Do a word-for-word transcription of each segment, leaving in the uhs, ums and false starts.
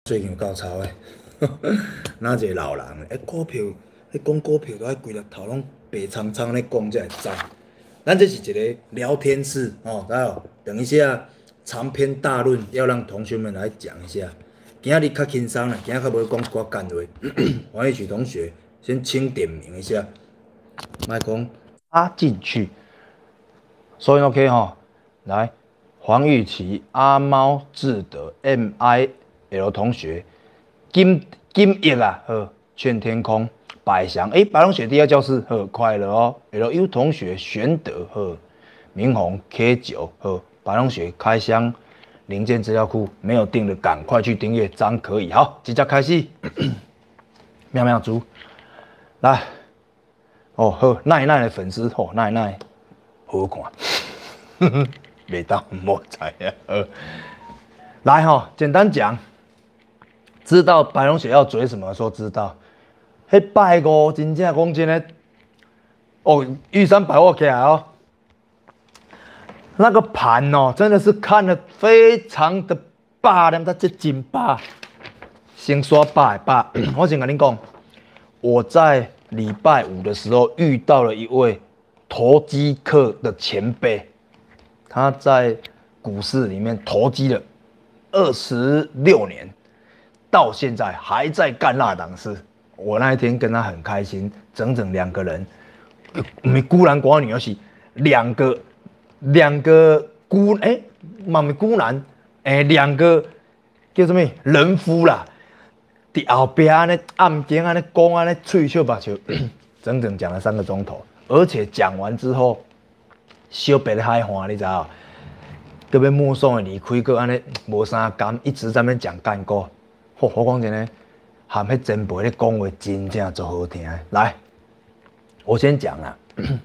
最近有够吵诶，哪一个老人诶，股票，迄讲股票都爱规日头拢白苍苍咧讲才会知。咱这是一个聊天室哦，知道？等一下长篇大论要让同学们来讲一下。今仔日较轻松啦，今仔较无讲一寡干话。黄奕曲同学，先请点名一下，麦讲插进去，所以 OK 哈，来，黄玉琪、阿猫、志德、M I L 同学，金金叶啊，呵，劝天空，百祥，哎，白龙雪第二教室，呵，快乐哦，L U 同学，玄德，呵，明宏 K 九，呵，白龙雪开箱零件资料库，没有订的赶快去订阅，张可以，好，即刻开始，妙妙猪，来。哦好，奈奈的粉丝哦，奈奈好看，袂当莫知啊。呃，来哈、哦，简单讲，知道白龙雪要追什么？说知道，迄拜五真正讲真的，哦，玉山把握起来哦，那个盘哦，真的是看得非常的霸，连它这真霸，先说霸霸，我先跟你讲，我在。礼拜五的时候遇到了一位投机客的前辈，他在股市里面投机了二十六年，到现在还在干那档事。我那一天跟他很开心，整整两个人，没孤男寡女，而是两个两个孤哎，嘛没孤男，哎、欸，两个叫什么人夫啦。伫后边安尼暗间安尼讲安尼吹笑白笑，整整讲了三个钟头，而且讲完之后，小白咧海花，你知道？特别目送的离开，个安尼无啥感，一直在那边讲干股。嚯、哦，我讲真诶，含迄前辈咧讲话真正足好听。来，我先讲啦，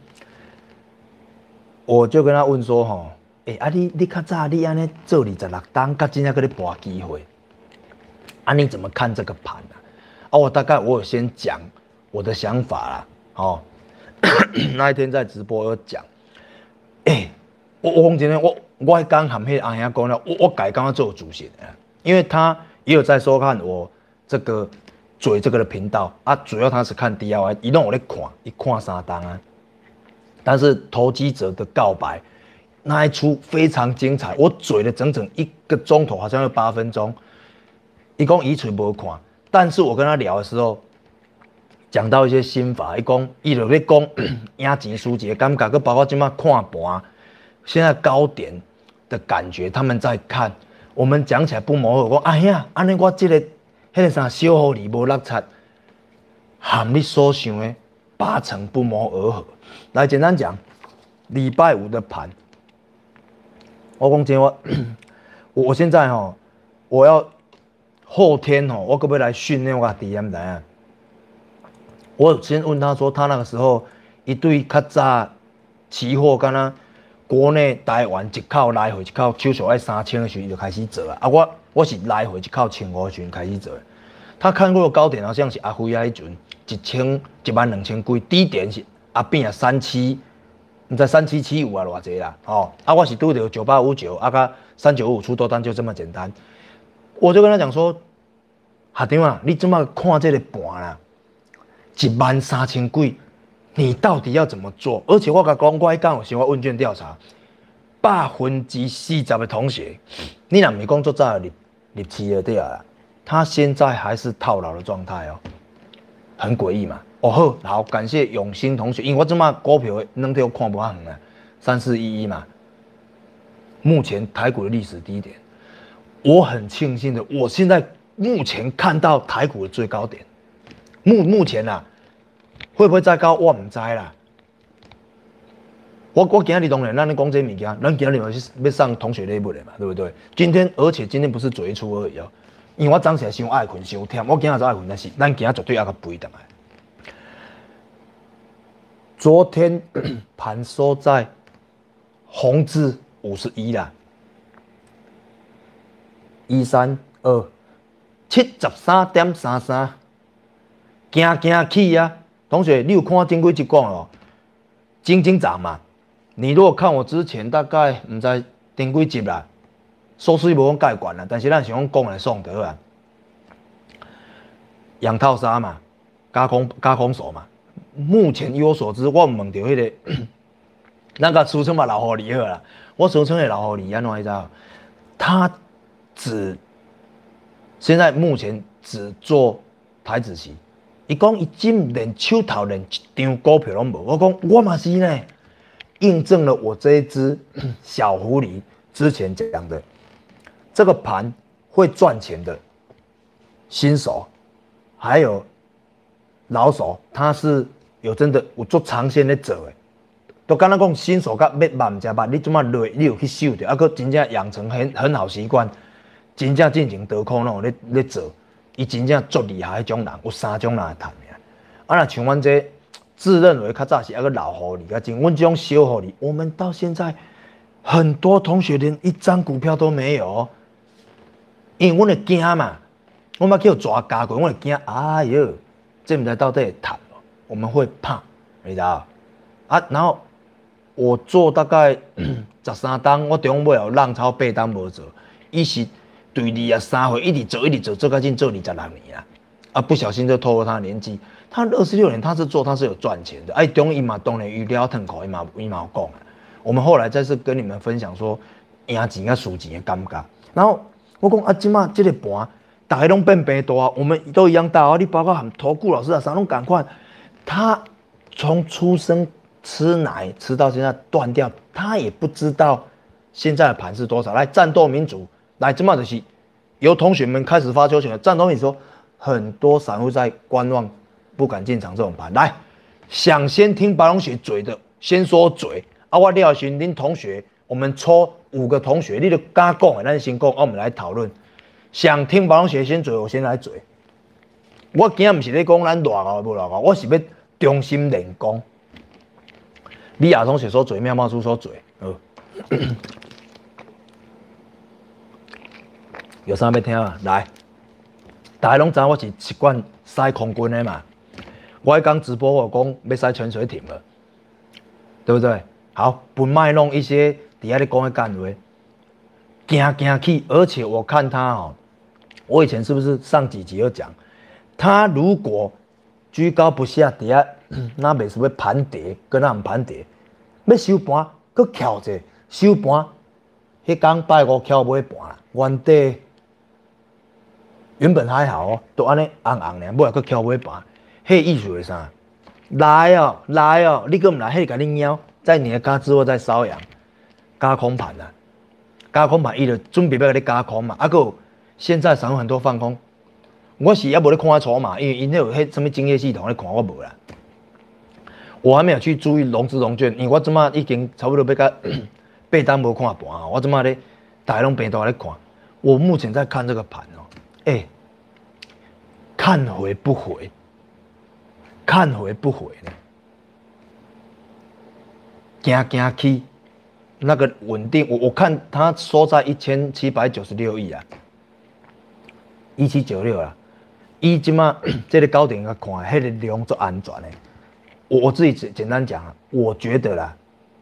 我就跟他问说吼，诶、欸，啊你你较早你安尼做二十六档，甲真正搁咧博机会。啊，你怎么看这个盘啊？啊，我大概我有先讲我的想法啦。哦，那一天在直播有讲，哎、欸，我我讲真的，我我刚喊迄阿兄讲了，我我改刚刚做主席的，因为他也有在收看我这个嘴这个的频道啊，主要他是看 D I Y， 一弄我在看，一看三档啊。但是投机者的告白那一出非常精彩，我嘴了整整一个钟头，好像有八分钟。伊讲伊嘴无看，但是我跟他聊的时候，讲到一些心法，伊讲伊就咧讲赢钱输钱的感觉，佮包括今麦看盘，现在高点的感觉，他们在看，我们讲起来不谋而合。哎呀，安尼我这个迄、那个啥小互你无六七，和你所想的八成不谋而合。来简单讲，礼拜五的盘，我讲真我，我现在哈，我要。后天哦，我可不可以来训练我 D M 来啊？我先问他说，他那个时候一对较早期货，敢若国内台湾一口来回一口手续爱三千的时候就开始做啊。啊，我我是来回一口千五的时候开始做的。他看过的高点好像是阿辉啊，迄阵一千一万两千几，低点是阿变啊三七，唔知三七七五啊偌济啦。哦，啊我是拄到九八五九，啊甲三九五出多单就这么简单。我就跟他讲说，学长啊，你怎么看这个盘啦？一万三千几，你到底要怎么做？而且我甲讲，我迄天有想我问卷调查，百分之四十的同学，你若唔是讲做早入入市的对啊，他现在还是套牢的状态哦，很诡异嘛。哦好，好，感谢永兴同学，因为我即马股票软体我看不远啊，三四一一嘛，目前台股的历史低点。我很庆幸的，我现在目前看到台股的最高点，目目前啊，会不会再高我唔知啦。我我今日当然，咱咧讲这物件，咱今日要要上同学礼物的嘛，对不对？今天而且今天不是嘴出而已哦，因为我早起伤爱困伤忝，我今日早爱困，但是咱今日绝对要甲肥倒来。昨天盘收在红字五十一啦。一三二七十三点三三，惊惊起啊！同学，你有看前几集讲哦？精精涨嘛。你如果看我之前大概唔知前几集啦，收视率无讲介悬啦，但是咱想讲讲来爽得啊。 养套杀嘛，加空加空手嘛。目前以我所知，我问到迄、那个，那个俗称嘛老狐狸好啦，我俗称的老狐狸安怎你知道？他只现在目前只做台子期，伊讲伊今连手头连一张股票拢无，我讲我嘛是呢，印证了我这一只小狐狸之前讲的，这个盘会赚钱的新手，还有老手，他是有真的有做长线在做的。都敢若讲新手甲要慢食慢，你即马落你有去嗅着，啊，佮真正养成很很好习惯，真正进行得空拢咧咧做，伊真正足厉害迄种人，有三种人会谈的。啊，若像阮这自认为较早是一个老狐狸，较真，阮这种小狐狸，我们到现在很多同学连一张股票都没有，因为阮会惊嘛，我嘛叫抓加过，阮会惊，哎哟，这毋知到底会谈无，我们会怕，你知道？啊，然后。我做大概十三档，我中尾有浪超八档无做，伊是对二啊三岁一直做一直做，做到进做二十六年啊，啊不小心就透露他的年纪，他二十六年他是做他是有赚钱的，哎中伊嘛当然预料腾口伊嘛伊嘛有讲啊，我们后来再次跟你们分享说赢钱甲输钱的感觉，然后我讲啊即马这个盘，大家拢变变大，我们都一样大啊，你包括含投顾老师啊啥拢赶快，他从出生。吃奶吃到现在断掉，他也不知道现在的盘是多少。来，战斗民族，来，这么就是由同学们开始发球权的战斗民族说，很多散户在观望，不敢进场这种盘。来，想先听白龙雪嘴的，先说嘴。啊，我廖群，恁同学，我们抽五个同学，你就敢讲的，咱先讲，啊，我们来讨论。想听白龙雪先嘴，我先来嘴。我今日不是咧讲咱乱搞不乱搞，我是要中心练功。李亚同学说嘴，妙茂叔说嘴，呃，有啥要听啊？来，大家拢知我是习惯塞空军的嘛。我迄刚直播我讲要塞泉水艇了，对不对？好，不卖弄一些底下咧讲的干话，行行去，而且我看他哦，我以前是不是上几集有讲，他如果居高不下，底下。那袂是要盘跌，跟咱唔盘跌，要收盘，佮翘者收盘，迄天拜五翘尾盘啦，原地原本还好哦，都安尼红红尔，尾来佮翘尾盘，迄意思是啥？来哦，来哦，你佮唔来，迄甲你咬，在你的家之后再瘙痒，加空盘啦，加空盘伊就准备要甲你加空嘛，啊个现在散户很多放空，我是也无咧看筹码，因为因迄有迄什么竞业系统咧看我无啦。我还没有去注意融资融券，因为我即马已经差不多要甲八单无看盘啊，我即马咧大家拢平都咧看。我目前在看这个盘哦，哎、欸，看回不回，看回不回呢，行行去，那个稳定，我我看它收在一千七百九十六亿啊，一七九六啦，以即马这个高点来看，迄、那个量足安全的。我我自己简简单讲啊，我觉得啦，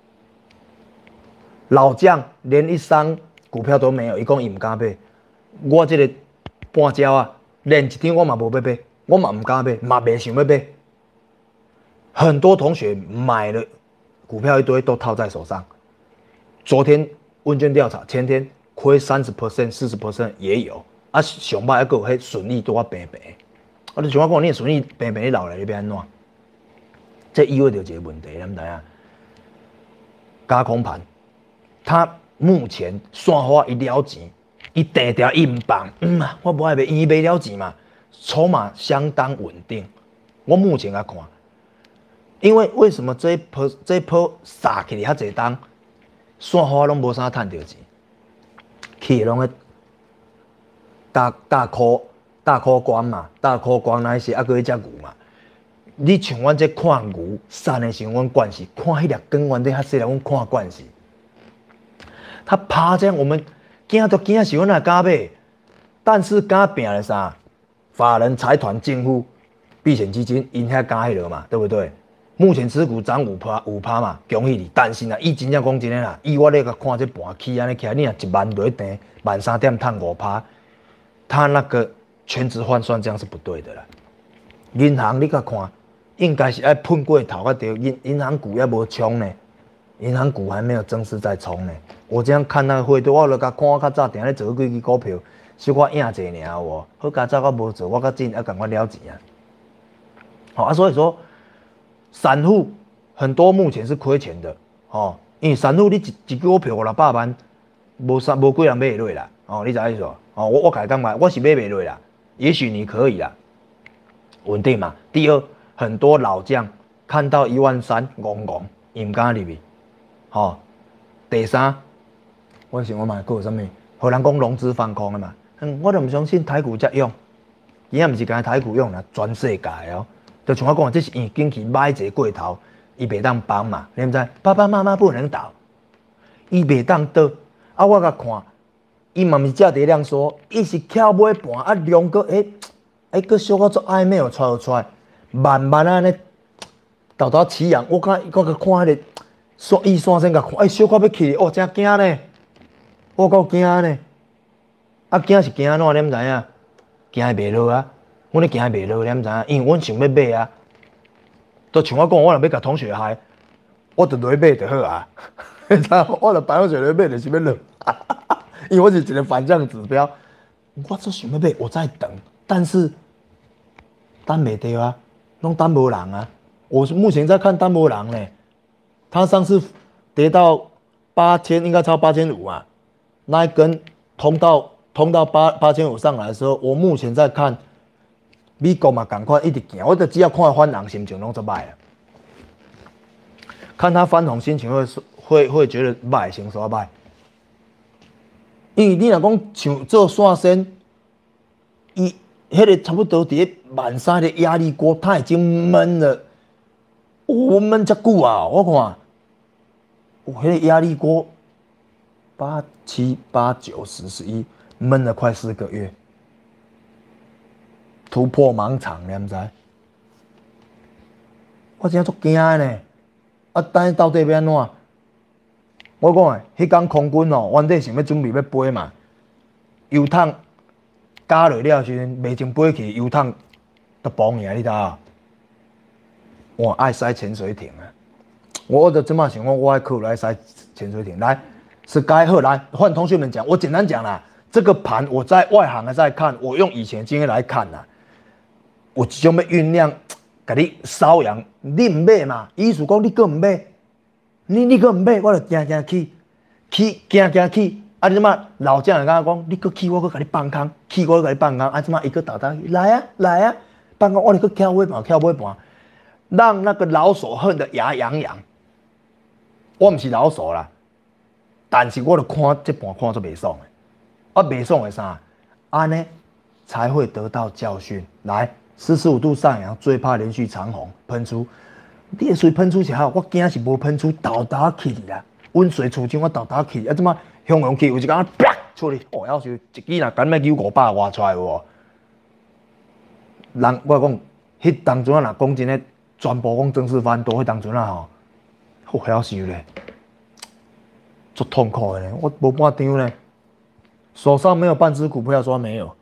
老将连一张股票都没有，伊讲伊唔敢买，我这个半招啊，连一张我嘛无要买，我嘛唔敢买，嘛袂想要买。很多同学买了股票一堆都套在手上，昨天问卷调查，前天亏三十 percent、四十 percent 也有，啊，上歹还佫有迄损益多啊平平，啊，你像我讲，你损益平平，你老来你要安怎？这意味着一个问题，咱知影？加空盘，他目前散花一了钱，伊定调伊唔放，嗯啊，我无爱卖，伊卖了钱嘛，筹码相当稳定。我目前来看，因为为什么这一波这一波杀起来遐济档，散花拢无啥趁着钱，去拢个大大颗大颗光嘛，大颗光那些啊，搁去只牛嘛。你像阮这看牛散的时候，阮惯势看迄粒根原底较细粒，阮看惯势。他爬这样，我们惊都惊死，阮哪敢买？但是敢拼了啥？法人、财团、政府、避险基金，因遐敢迄落嘛，对不对？目前持股涨五趴五趴嘛，恭喜你！但是啊，伊真正讲真诶啦，以我咧个看这盘起安尼起来，你若一万落定，万三点赚五趴，他那个全值换算这样是不对的啦。 银行你甲看，应该是爱喷过头才对，银银行股还无冲呢，银行股还没有正式在冲呢。我这样看那个会，我就甲看我较早定咧做几支股票，小可影者尔有无？好加早我无做，我较紧要赶快了钱啊。好啊，所以说散户很多目前是亏钱的，哦，因为散户你一一股票五六百万，无三无几人买会落啦，哦，你知影意思无？哦，我我甲你讲嘛，我是买袂落啦，也许你可以啦。稳定嘛。第二，很多老将看到一万三，戆戆，伊唔敢入去。吼、哦，第三，我想我嘛，佫有啥物？互人讲融资放空的嘛。嗯，我都唔相信台股才用，伊也唔是干台股用啦，全世界哦。就像我讲，这是因近期买一个过头，伊袂当帮嘛，你唔知？爸爸妈妈不能倒，伊袂当倒。啊，我甲看，伊嘛毋是价跌量缩，伊是翘尾盘，啊量个诶。哎，个小可做暧昧有出出来，慢慢啊尼豆豆起阳，我看我个看迄个线一线线甲看，哎，小可要起，哦，真惊呢，我够惊呢，啊惊是惊安怎，你毋知影？惊袂落啊，阮咧惊袂落，你毋知影？因为阮想要买啊，都像我讲，我若要甲同学害，我就落去买就好啊，你知影？我著办公室落去买就是要落，因为我是一个反向指标，我做想要买，我在等。但是单没掉啊，弄单无人啊。我目前在看单无人呢，他上次跌到八千，应该超八千五啊。那一根通到通到八八千五上来的时候，我目前在看美国嘛，赶快一直行，我就只要看翻人心情拢就歹啊。看他翻红心情会会会觉得歹，先说歹。因为你若讲像做线线，伊。迄个差不多伫万三的压力锅，它已经闷了，我、哦、闷遮久啊！我看，我、哦、迄个压力锅八七八九十十一闷了快四个月，突破盲场，你毋知？我真足惊呢！啊，等到底要安怎？我讲诶，迄天空军哦，原底想要准备要飞嘛，油桶。加落了时阵，未前飞去油桶都崩去，你知影？我爱塞潜水艇啊！我就这么想，我我爱考来塞潜水艇。来，是该好来换同学们讲。我简单讲啦，这个盘我在外行的在看，我用以前经验来看啦。我即种要酝酿，甲你瘙痒，你唔买嘛？意思讲你搁唔买，你你搁唔买，我就惊惊去，去惊惊去。啊！你即马老将就甲我讲，你搁起我搁甲你放空，起我搁甲你放空，啊！即马伊搁打打来啊来啊，放空我你搁翘尾盘翘尾盘，让那个老手恨得牙痒痒。我毋是老手啦，但是我著看这盘看做袂爽的，啊袂爽的啥？安尼才会得到教训。来，四十五度上扬，最怕连续长红喷出，你的水喷出是好，我惊是无喷出，倒倒起啦，温水煮青我倒倒起，啊！即马。向阳去有一工啪出去，哦，要是一支若敢要九五百挖出来有无？人我讲，迄当阵啊，若讲真诶，全部讲正式翻多，迄当阵啊吼，好晓受咧，足痛苦诶，我无半张咧，手上没有半只股票说没有。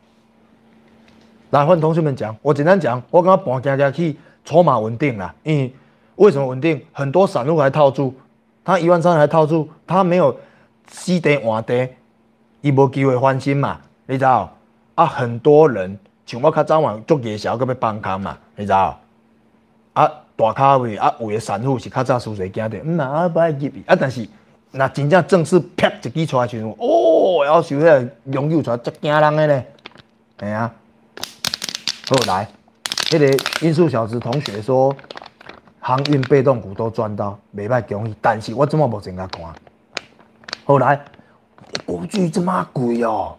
来换同学们讲，我简单讲，我感觉盘行行去，筹码稳定啦。因为为什么稳定？很多散户还套住，他一万三还套住，他没有。死地换地，伊无机会翻身嘛？你知道？啊，很多人像我较早嘛，足夜宵，搁要放空嘛？你知道？啊，大卡位啊，有诶散户是较早输侪惊着，嗯啊，不爱入去啊，但是若真正正式啪一支出来时阵，哦，要收迄个拥有出来，足惊人诶咧，系啊。后来，迄、那个音速小子同学说，航运被动股都赚到，袂歹恭喜。但是我怎么无真甲看？后来国巨这么贵哦，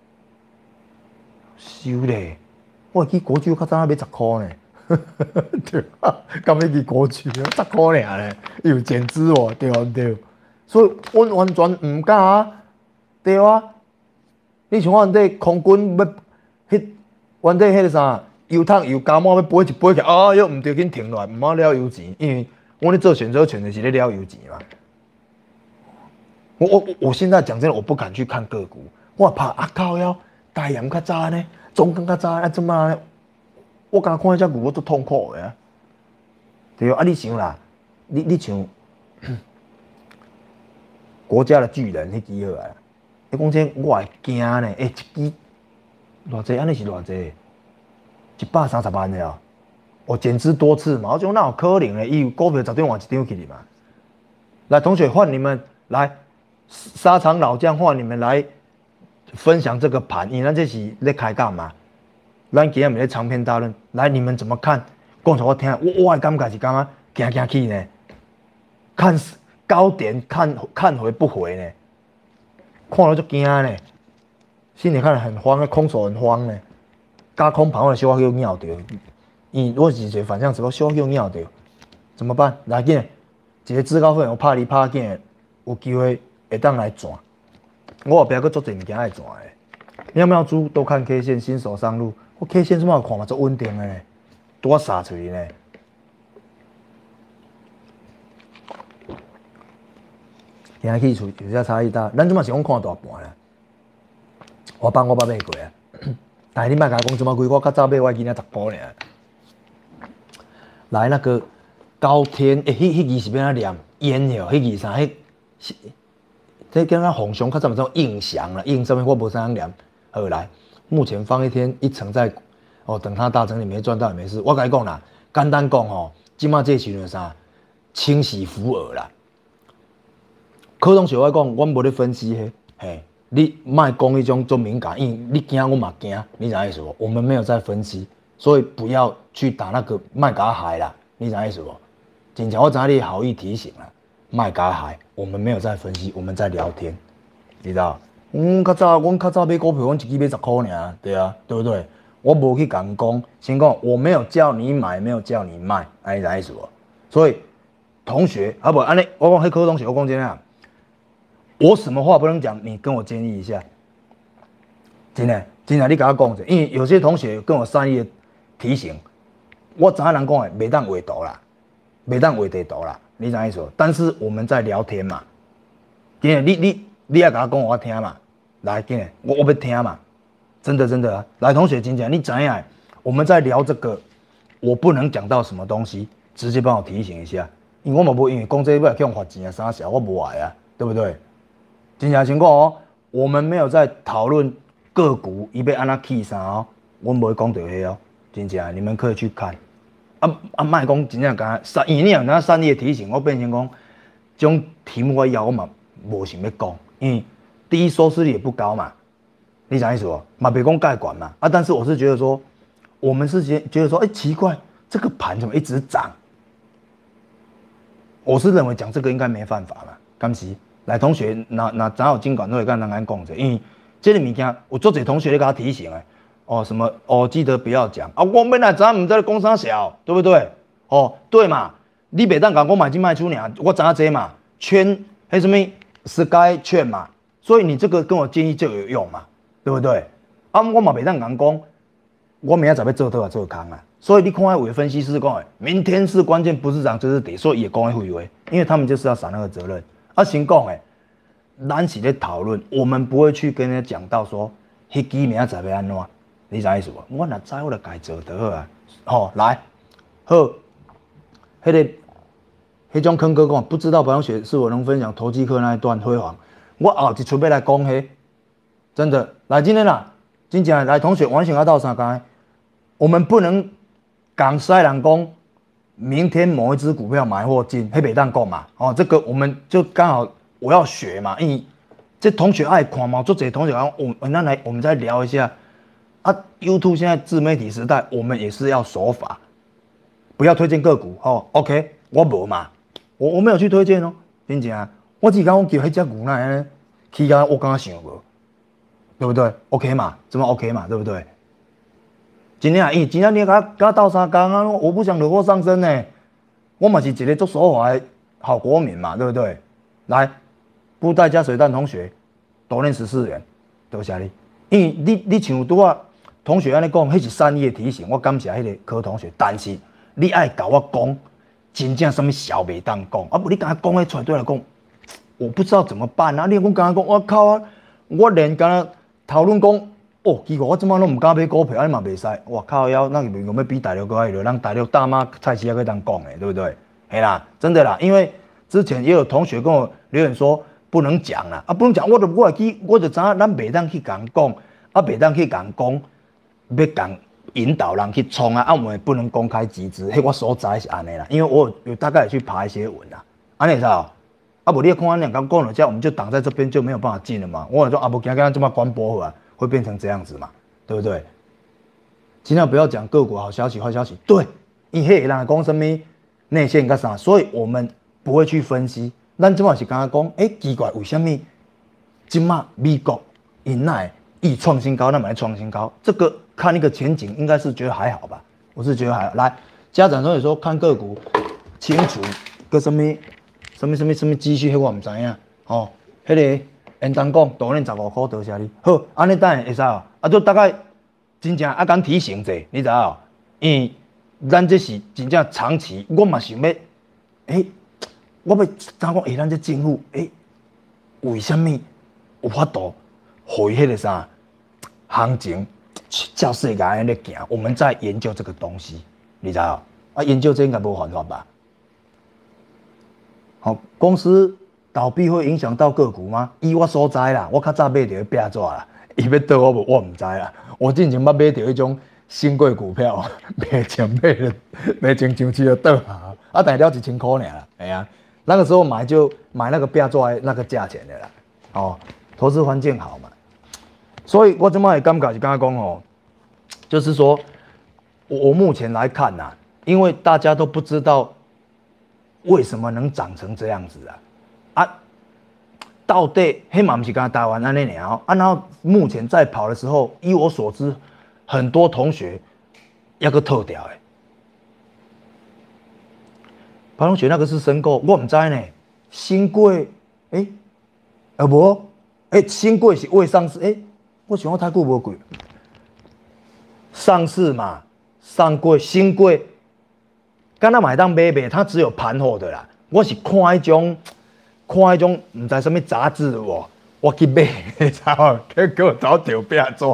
收咧，我记国巨较早要十块呢，对啊，敢要去国巨啊，十块尔咧，有减资哦，对唔对？所以我完全唔敢啊，对啊。你像我这空军要迄，原底迄个啥油桶油加满要飞一飞起，啊哟，唔对，紧停落来，唔好了油钱，因为我咧做选择权的是咧了油钱嘛。我我我现在讲真的，我不敢去看个股，我怕啊靠腰，大阳较早呢，中钢较早啊，怎么呢？ 我刚看遮句，我足痛苦的啊。对啊，你想啦，你你像国家的巨人迄支好啊，你讲这我会惊呢，诶、欸，一支偌济，安尼是偌济，一百三十万的哦，我减资多次嘛，我讲那有可能的，伊股票绝对换一张起哩嘛。来，同学换你们来，沙场老将换你们来分享这个盘，因为咱这是咧开讲嘛，咱今日咪咧长篇大论，来你们怎么看？讲给我听，我我的感觉是感觉行行去呢，看高点看看回不回呢，看了就惊呢，心里看了很慌，空手很慌呢，加空盘我小可叫尿掉，伊我是一个反向思考，小可叫尿掉，怎么办？来紧，一个自告奋勇拍哩拍紧，有机会会当来赚，我后壁佫做侪物件爱赚的，喵喵猪都看 K 线，新手上路，我 K 线怎么看嘛足稳定的呢？多撒出去呢？今日去厝有些差异大，咱即马是讲看大盘啦。我帮我爸买过啊，但是你莫甲我讲即马贵，我较早买我囡仔十箍尔。来那个高天，诶、欸，迄迄字是变哪念？烟哦，迄字啥？迄是，这跟咱红熊较早咪种印象啦，印上面我无啥样念。好来，目前放一天一层在，哦，等它大成你没赚到也没事。我甲你讲啦，简单讲吼，即马这时阵啥？清洗浮额啦。柯同学我讲，我无咧分析嘿，嘿，你莫讲迄种做敏感，因为你惊我嘛惊，你知意思无？我们没有在分析，所以不要去打那个莫甲害啦，你知意思无？真正我知你好意提醒啦，莫甲害，我们没有在分析，我们在聊天，你知道？嗯，较早阮较早买股票，阮一支买十箍尔，对啊，对不对？我无去讲讲，先讲我没有叫你买，没有叫你卖，安尼知意思无？所以同学，啊不，安尼我讲迄柯同学，我讲真啊。我什么话不能讲？你跟我建议一下。真的，真的，你跟我讲者，因为有些同学跟我善意的提醒，我知影人讲的，袂当画图啦，袂当画地图啦，你知意思？但是我们在聊天嘛，真的，你你你要跟我讲我听嘛，来，真的，我我要听嘛，真的真的啊，来，同学，真正你知影，我们在聊这个，我不能讲到什么东西，直接帮我提醒一下，因为我嘛无因为讲这个要去用罚钱啊啥小，我无爱啊，对不对？真正情况哦，我们没有在讨论个股伊要安怎起啥哦，我不会讲到迄哦，真正你们可以去看。啊啊，莫讲真正讲善，因为你有那善意的提醒，我变成讲，这种题目我要我嘛无想要讲，因为第一收视率也不高嘛，你讲意思无？嘛别讲盖管嘛，啊，但是我是觉得说，我们是觉觉得说，哎、欸，奇怪，这个盘怎么一直涨？我是认为讲这个应该没办法嘛，甘是。来，同学，那那咱有尽管都会跟人家讲者，因为这个物件有做侪同学咧给他提醒诶，哦什么哦记得不要讲啊，我本来咱唔知咧讲啥小，对不对？哦对嘛，你袂当讲我买进卖出尔，我知影这嘛，圈还什么 Sky 券嘛，所以你这个跟我建议就有用嘛，对不对？啊，我嘛袂当讲讲，我明仔载要做倒来做空啊，所以你看有的分析师讲诶，明天是关键，不是涨就是跌，所以也讲诶废话，因为他们就是要撒那个责任。啊，先讲诶，咱是咧讨论，我们不会去跟人家讲到说，迄支明仔载要安怎，你知意思无？我若知我就家做就好啊。吼，来，好，迄、那个，迄种坑哥讲，不知道白同学是否能分享投机客那一段辉煌？我后一出要来讲迄，真的，来今天啦，真正来同学，我想要到啥讲？我们不能讲西人讲。明天某一只股票买或进，黑北当讲嘛，哦，这个我们就刚好我要学嘛，因为这同学爱看嘛，做这同学讲，我我那来我们再聊一下啊 ，YouTube 现在自媒体时代，我们也是要守法，不要推荐个股哦 ，OK， 我无嘛，我我没有去推荐哦，真正啊，我只讲我叫迄只股那安尼，起价我刚刚想无，对不对 ？OK 嘛，这么 OK 嘛，对不对？真正，伊真正你甲甲斗相共啊！我不想惹祸上身呢。我嘛是一个做守法的好国民嘛，对不对？来，布袋加水蛋同学，多练十四元，多谢你。因为你你像拄啊，同学安尼讲，迄是善意的提醒，我感谢迄个柯同学。但是你爱甲我讲，真正什么小袂当讲，啊不，你敢讲迄出来对来讲，我不知道怎么办啊！你讲敢讲，我靠啊！我连敢讨论讲。 哦，奇怪，我即摆拢唔敢买股票，安尼嘛袂使。哇靠腰，那明明要比大陆更爱了，让大陆大妈菜市还可以当讲诶，对不对？嘿啦，真的啦，因为之前也有同学跟我留言说不能讲啦，啊不能讲，我就我会去，我就知影咱袂当去讲讲，啊袂当去讲讲，要讲引导人去冲啊，啊我们不能公开集资，嘿我所知是安尼啦，因为我有大概有去爬一些文啦，安尼知道？啊不你看我两刚讲了这样，我们就挡在这边就没有办法进了嘛，我说啊不，今天这么关播啊。会变成这样子嘛，对不对？尽量不要讲个股好消息、坏消息。对，因为人讲什么内线干啥，所以我们不会去分析。咱今晚是刚刚讲，哎、欸，奇怪，为什么今嘛美国因奈一创新高，那买创新高？这个看一个前景，应该是觉得还好吧？我是觉得还好。来，家长都有说看个股清楚个什么什么什么什么积蓄，迄我唔知影哦，迄、那个。因当讲，当年十五块，多谢你。好，安尼等下会使哦。啊，就大概真正啊，讲提醒者，你知道？因为咱这是真正长期，我嘛想要，诶、欸，我要怎讲？诶，咱这政府，诶、欸，为什么有法度，互伊迄个啥行情，照世界安尼行？我们在研究这个东西，你知道？啊，研究这应该无犯法吧？好，公司。倒闭会影响到个股吗？以我所知啦，我较早买到壁纸啦，伊要倒我无，我唔知啦。我之前捌买到迄种新贵股票，买前买了，买前上市就倒啊，啊，但了一千块尔啦，哎呀、啊，那个时候买就买那个壁纸的那个价钱的啦，哦，投资环境好嘛，所以我这么也感觉是刚刚讲哦，就是说我我目前来看呐、啊，因为大家都不知道为什么能长成这样子啊。啊，到底黑马不是刚台湾安尼鸟啊？然后目前在跑的时候，依我所知，很多同学要个透掉诶。白同学那个是申购，我唔知呢。新贵诶，啊无诶，新贵是未上市诶，我想我太久无贵。上市嘛，上柜新贵，敢若买当买卖，它只有盘后的啦。我是看迄种。看迄种唔知什么杂志哦，我去买，你知道？结果找条壁纸，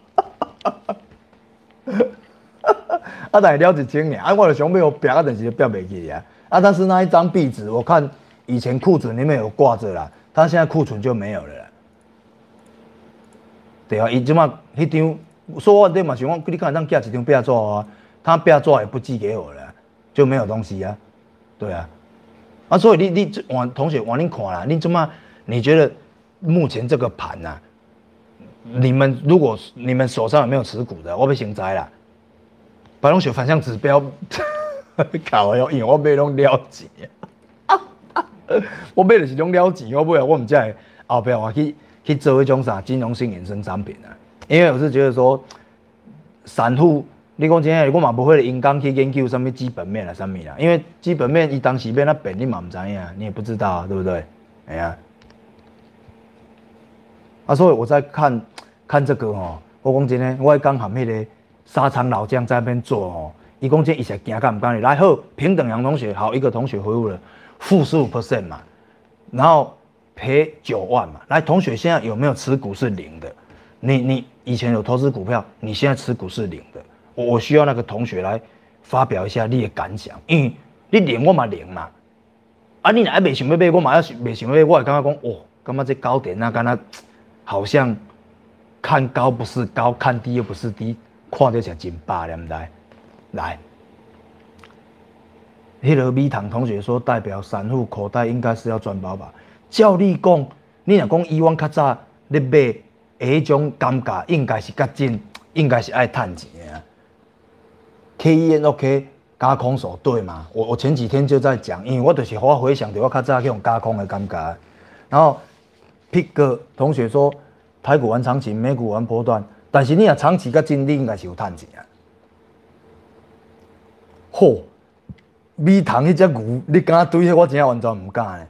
啊，但了一千尔，啊，我就想买我壁啊，但是壁袂起啊。啊，但是那一张壁纸，我看以前库存里面有挂着啦，他现在库存就没有了啦。对啊，伊即马迄张，说我对嘛想讲，你看当寄一张壁纸啊，他壁纸也不寄给我了，就没有东西啊，对啊。啊，所以你你往同学往你看啦，你怎么你觉得目前这个盘呐、啊，你们如果你们手上有没有持股的，我要先知啦。白龙雪反向指标，搞哟，因为我买拢了钱，我买的是拢了钱，我买我唔知后边我去去做迄种啥金融性衍生产品啊，因为我是觉得说散户。你讲真诶，我嘛无迄个银刚去研究什么基本面啊，什么啦，因为基本面伊当时变那变，你嘛唔知影，你也不知道啊，对不对？哎呀、啊，啊，所以我在看看这个哦，我讲真诶，我刚含迄个沙场老将在那边做哦，伊讲真伊是惊敢唔敢哩？来好，平等杨同学好，一个同学回复了负十五 percent 嘛，然后赔九万嘛，来同学现在有没有持股是零的？你你以前有投资股票，你现在持股是零的。我需要那个同学来发表一下你的感想，因为你零我嘛零嘛，啊你若还未想要买，我嘛要未想要买，我会感觉讲哦，感觉这高点啊，敢若好像看高不是高，看低又不是低，看着像真霸对不对？来，迄个米堂同学说，代表散户口袋应该是要赚饱吧？照你讲，你若讲以往较早你买的迄种感觉，应该是较真，应该是爱赚钱的。K E N O K 加空手对嘛？我我前几天就在讲，因为我就是我回想到我较早去用加空的感觉。然后 Pick 哥同学说，台股玩长期，美股玩波段，但是你若长期较真，你应该是有赚钱啊。嚯，米糖迄只牛，你敢对迄我真正完全唔敢呢。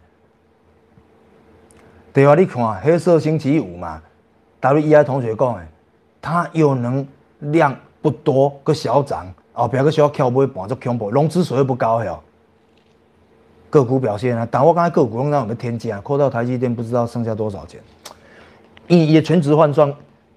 对啊，你看黑色星期五嘛 ，W E I 同学讲的，它又能量不多个小涨。后壁个小翘尾盘足恐怖，融资水位不高哟。个股表现啊，但我刚才个股拢让我们添加，扣到台积电不知道剩下多少钱。以伊的全值换算，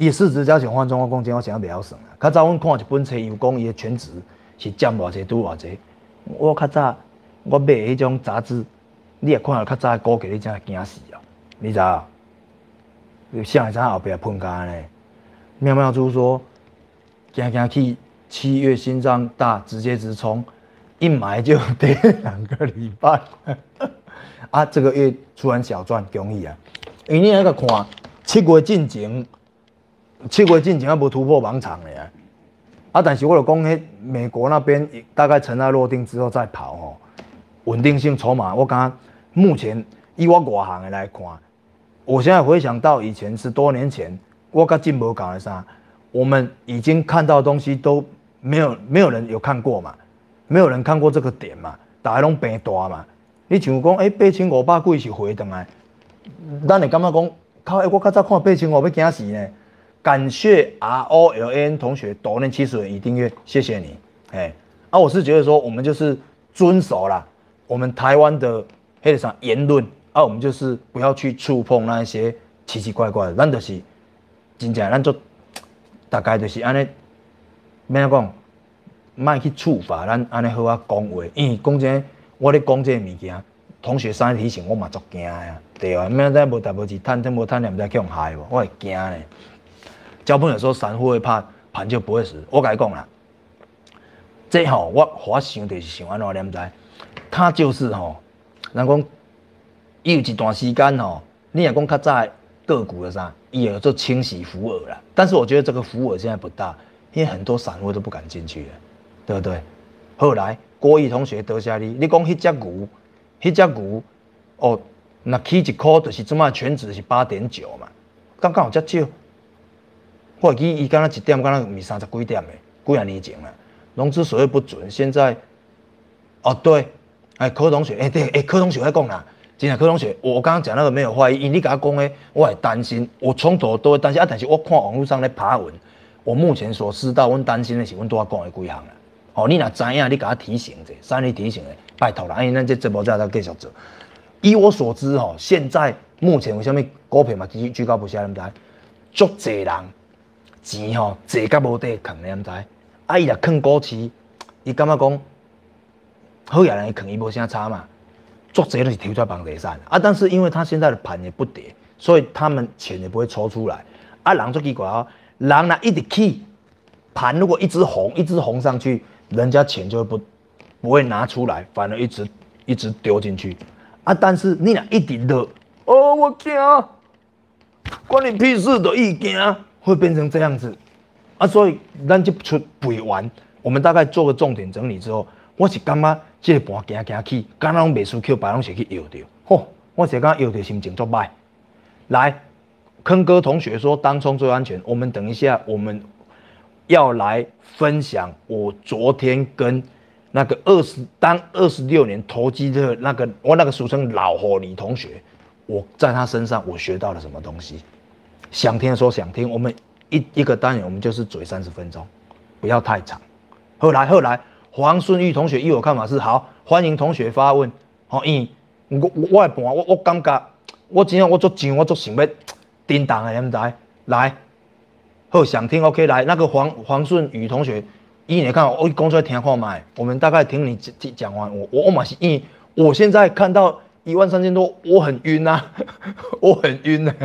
伊市值加权换算，我讲真，我想袂晓算啦。较早阮看一本册，伊有讲伊的全值是占偌济拄偌济。我较早我买迄种杂志，你也看到较早的股价，你真系惊死啊！你知道？想会知后壁喷干呢？妙妙猪说，行行去七月心脏大，直接直冲，一买就跌两个礼拜。啊，这个月突然小赚，恭喜啊！因为你那个看七月进前，七月进前还无突破盲场嘞啊！啊，但是我就讲，迄美国那边大概尘埃落定之后再跑吼，稳定性筹码，我感觉目前以我外行的来看，我现在回想到以前十多年前，我跟进博讲的啥，我们已经看到的东西都没有没有人有看过嘛，没有人看过这个点嘛，大家拢变大嘛。你像讲，诶、欸，八千五百几是回转来，咱会感觉讲，靠，欸、我较早看八千五要惊死呢。感谢 R O L A N 同学抖内七十元已订阅，谢谢你。哎，啊，我是觉得说，我们就是遵守啦，我们台湾的黑啥言论啊，我们就是不要去触碰那一些奇奇怪怪的，咱就是真正咱做大概就是安尼，免讲，莫去触发咱安尼好啊讲话，因为讲真，我咧讲这个物件，同学三提醒我嘛足惊呀，对啊，明仔载无代无志，趁趁无趁，也毋知去互害无，我会惊呢。交朋友说散户会怕盘就不会死，我跟你讲啦，这吼、喔、我我想就是想安怎你唔知？他就是吼、喔，人讲伊有一段时间吼、喔，你若讲较早个股的啥，伊有做清洗浮额啦，但是我觉得这个浮额现在不大，因为很多散户都不敢进去了，对不对？后来郭毅同学得下你，你讲迄只股，迄只股哦，那起一块就是即卖全值是八点九嘛，刚刚好遮少。我会记伊敢若一点，敢若毋是三十几点的，几啊年前啦。融资水位不准，现在哦对，哎柯同学，哎、欸、对，哎、欸、柯同学在讲啦，真的柯同学，我刚刚讲那个没有坏意，你甲我讲诶，我会担心，我从头都会担心啊。但是我看网络上咧爬文，我目前所知道，阮担心的是阮拄仔讲的几项啦。哦，你若知影，你甲我提醒者，三你提醒诶，拜托啦，因为咱这节目再再继续做。以我所知吼，现在目前有啥物股票嘛居居高不下，你知？足侪人。钱吼坐甲无地囥，你毋知？啊，伊若囥股市，伊感觉讲好野人伊囥伊无啥差嘛，做侪都是投在房地产啊。但是因为他现在的盘也不跌，所以他们钱也不会抽出来。啊，人做奇怪哦，人若一直起，盘如果一直红，一直红上去，人家钱就会不不会拿出来，反而一直一直丢进去。啊，但是你若一直落，哦，我惊，关你屁事的，一惊。会变成这样子啊，所以咱这出背完，我们大概做个重点整理之后，我是感觉这个盘行行去，敢若袂输 Q 白拢是去摇着，吼，我是感觉摇着心情足歹。来，坑哥同学说当冲最安全，我们等一下我们要来分享我昨天跟那个二十当二十六年投机的那个我那个俗称老狐狸同学，我在他身上我学到了什么东西。想听的时候想听，我们一一个单元我们就是嘴三十分钟，不要太长。后来后来，黄顺玉同学依我看法是好，欢迎同学发问。好，因为我我的盘我我感觉我今天我做上我做想要叮当的，你知？来，好想听 OK 来，那个黄黄顺宇同学，依你看我讲出来听看卖，我们大概听你讲完，我我我嘛是因为我现在看到一万三千多，我很晕啊，我很晕呢、欸。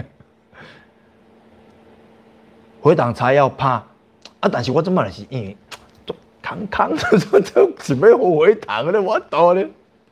回档才要怕啊！但是我怎么是因为康康的这这是要回档的，我懂了。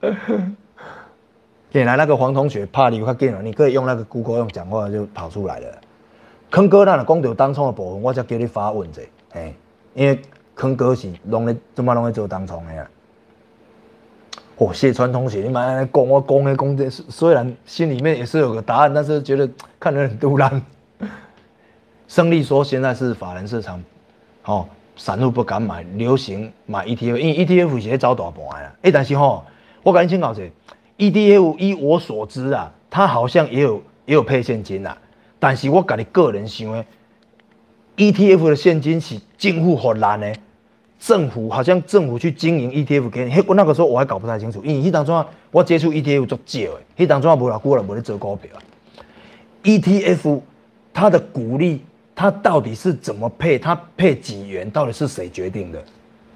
原来那个黄同学怕你较紧了，你可以用那个 Google 用讲话就跑出来了。坑哥，咱若讲到当冲的部分，我才叫你发问者，嘿，因为坑哥是拢咧怎么拢咧做当冲的啊。哦，谢川同学，你妈来讲我讲的讲这，虽然心里面也是有个答案，但是觉得看得很突然。胜利说现在是法人市场，哦，散户不敢买，流行买 E T F， 因为 E T F 是在走大盘啦。哎、欸，但是吼，我跟你请教一下 ，E T F 依我所知啊，它好像也有也有配现金啦。但是我跟你个人想的 ，E T F 的现金是政府给咱的，政府好像政府去经营 E T F 给你。我那个时候我还搞不太清楚，因为迄当中我接触 E T F 足少的，迄当中无偌久了无咧做股票。E T F 它的股利它到底是怎么配？它配几元？到底是谁决定的？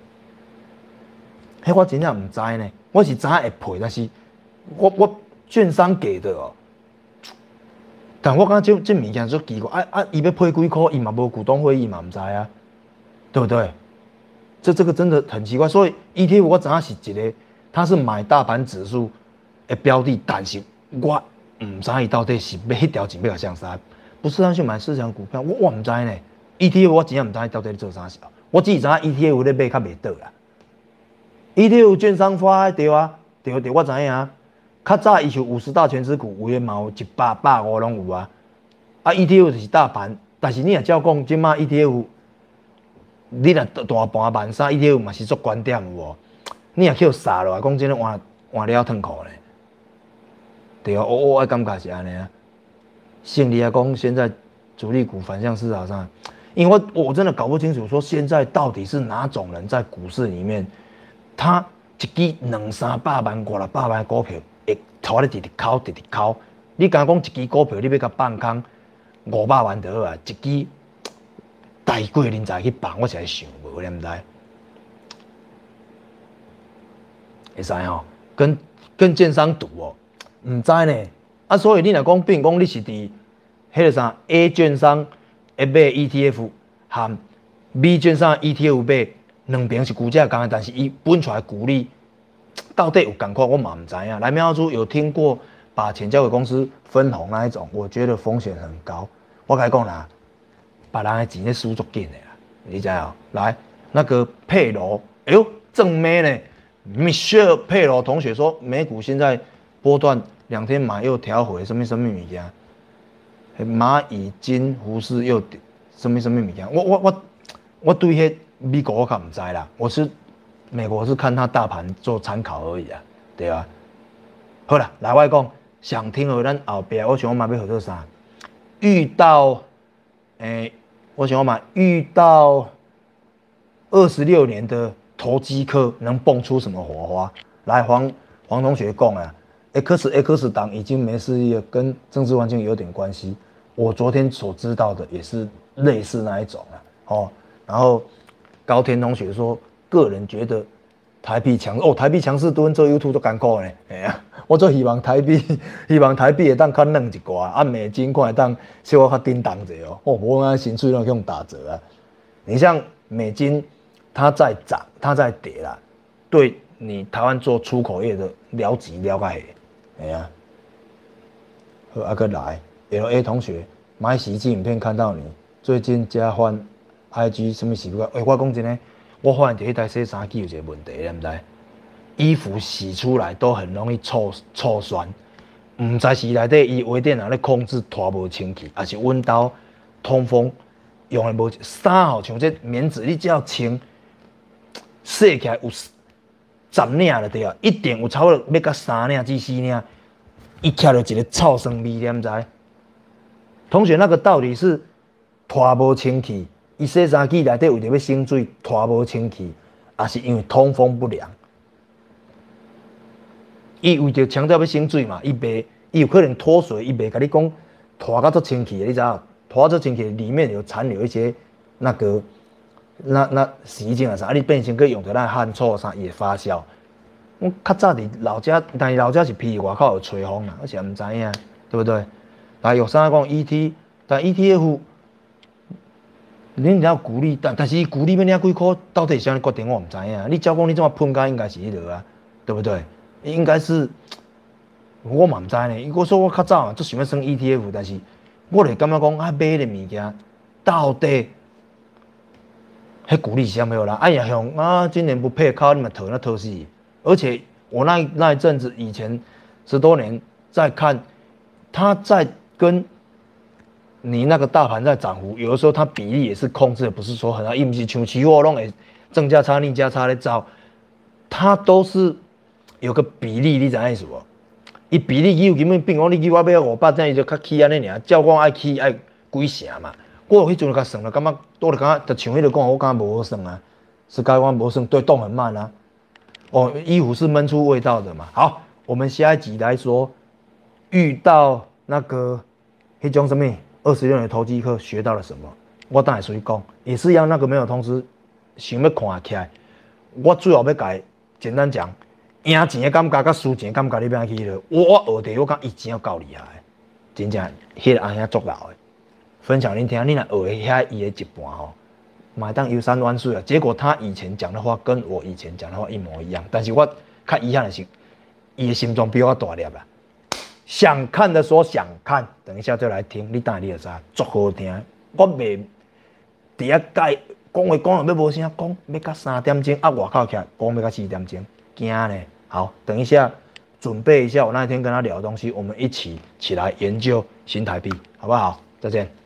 嘿，我真正唔知呢。我是知会配，但是我我券商给的哦。但我感觉这这物件足奇怪，啊啊，伊要配几块，伊嘛无股东会议嘛，唔知啊，对不对？这这个真的很奇怪。所以 E T F 我知影是一个，它是买大盘指数的标的，但是我唔知伊到底是要迄条钱要向啥。不是他去买市场股票，我我唔知呢。E T F 我真正唔知到底做啥事，我只知影 E T F 咧买较袂倒啦。E T F 券商发对啊，对对，我知影。较早伊像五十大全指股，有诶嘛有一百、百五拢有啊。啊 ，E T F 就是大盘，但是你若照讲，即马 E T F， 你若大盘万三 ，E T F 嘛是做观点有无？你若去杀落来，讲真诶换换了脱裤呢？对啊，我我感觉是安尼啊。信利来讲，现在主力股反向市场上，因为我我真的搞不清楚，说现在到底是哪种人在股市里面，他一支两三百万、五六百万的股票，会拖咧直直扣、直直扣。你敢讲一支股票，你要甲放空五百万就好啊？一支大贵人才去放，我实在想无，你毋知？会使吼，跟跟券商赌哦，毋知呢。啊，所以你若讲，比如讲你是伫迄个啥 A 券商会买 E T F， 和 B 券商 E T F 买，两边是股价共的，但是伊分出来股利到底有共款，我嘛唔知影。来喵猪有听过把钱交给公司分红那一种，我觉得风险很高。我甲你讲啦，别人的钱咧输足紧的啦，你知哦？来，那个佩罗，哎呦，正妹呢 ？Michelle 佩罗同学说，美股现在波段。两天买又调回，什么什么物件？蚂蚁金胡适又什么什么物件？我我我我对迄美国我可唔知啦，我是美国是看它大盘做参考而已啊，对吧？好啦，来我讲，想听的咱后边，我想我嘛要学做啥？遇到诶、欸，我想我嘛遇到二十六年的投机客能蹦出什么火花？来，黄黄同学讲啊。X X 党已经没势力了，跟政治环境有点关系。我昨天所知道的也是类似那一种啊，哦。然后高田同学说，个人觉得台币强哦，台币强势蹲做 YouTube 都艰苦呢。哎呀，我做希望台币，希望台币会当较软一寡，啊美金看会当稍微较叮当者哦。哦，我讲薪水都用打折啊。你像美金，它在涨，它在跌啦，对你台湾做出口业的了解了解。哎呀，好阿个来 ，L A 同学买洗衣机影片看到你最近加换 I G 什么习惯？哎、欸，我讲真呢，我发现这一台洗衫机有一个问题，你唔知？衣服洗出来都很容易臭臭酸，唔知是内底伊微电脑咧控制拖无清气，还是温刀通风用的无衫吼，像这棉质你只要清，洗起来有。十领就对啊，一定有超过要到三领至四领，伊徛着一个臭酸味，你唔知？同学，那个到底是拖无清气，伊洗衫机内底为着要省水，拖无清气，还是因为通风不良？伊为着强调要省水嘛，伊袂，伊有可能脱水，伊袂甲你讲拖到足清气的，你知影？拖到足清气，里面有残留一些那个。那那洗衣精啊啥，啊你变成去用着咱汗臭啥也发酵。我较早伫老家，但是老家是偏外口有吹风啦，我是毋知影，对不对？来有啥讲 E T， 但 E T F， 你只要鼓励，但但是鼓励要领几块，到底是啥决定我毋知影。你照讲你这么喷家应该是迄落啊，对不对？应该是，我嘛毋知呢。我说我较早啊，就想要算 E T F， 但是我就感觉讲啊买的物件到底。迄鼓励是啥没有啦？哎呀，像啊，今年不配靠你们投那投死。而且我那那一阵子以前十多年在看，它在跟你那个大盘在涨幅，有的时候它比例也是控制的，不是说很好，伊不是像期货弄诶正价差、逆价差咧走，它都是有个比例，你知影意思无？伊比例有根本变讲你叫我要五百，这样伊就较起安尼尔，照讲爱起爱几成嘛。我迄阵甲算了，感觉我就感觉，就像迄个讲，我感觉无好算啊，是该我无算，对，动很慢啊。哦，衣服是闷出味道的嘛。好，我们下一集来说，遇到那个迄种什么二十六年投机客学到了什么？ 我等下随讲，也是一样，那个没有通知，想要看起来，我最后要改，简单讲，赢钱的感觉甲输钱的感觉你变去了，我我学的我讲伊真够厉害，真正迄个阿兄足老的，分享恁听，你若学的遐伊的一半吼，买当游山玩水啊。结果他以前讲的话跟我以前讲的话一模一样，但是我看遗憾的是，伊的心脏比我大粒啦。想看的说想看，等一下就来听，你等下你就知，足好听。我袂伫遐解讲话讲了要无声讲，要到三点钟啊，外口起来讲要到四点钟，惊呢。好，等一下准备一下，我那天跟他聊的东西，我们一起起来研究新台币，好不好？再见。